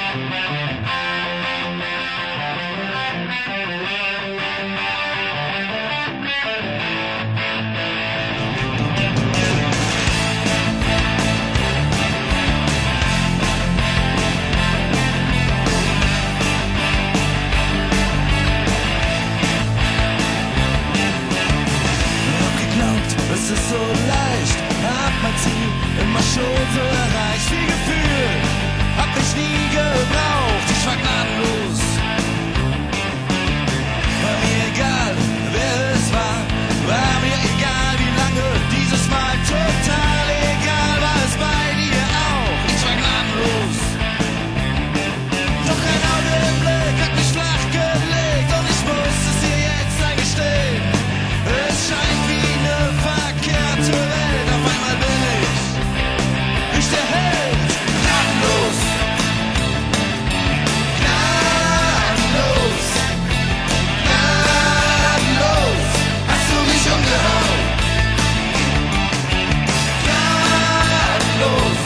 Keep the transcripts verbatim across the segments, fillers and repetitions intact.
Es ist so leicht, hab mein Ziel immer schon so erreicht. Viel Gefühl, hab mich nie gebraucht, ich war gnadenlos. War mir egal, wer es war, war mir egal, wie lange, dieses Mal total egal, war es bei dir auch, ich war gnadenlos. Doch ein Augenblick hat mich flach gelegt und ich muss es dir jetzt eingestehen. Es scheint wie eine verkehrte Welt, auf einmal bin ich nicht der Held. Gnadenlos, gnadenlos, gnadenlos, hast du mich umgehauen. Gnadenlos,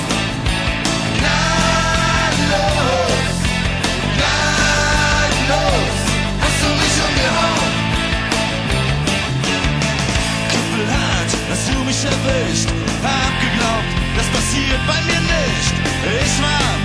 gnadenlos, gnadenlos, hast du mich umgehauen. Knüppelhart hast du mich erwischt, hab geglaubt, das passiert bei mir nicht. Ich war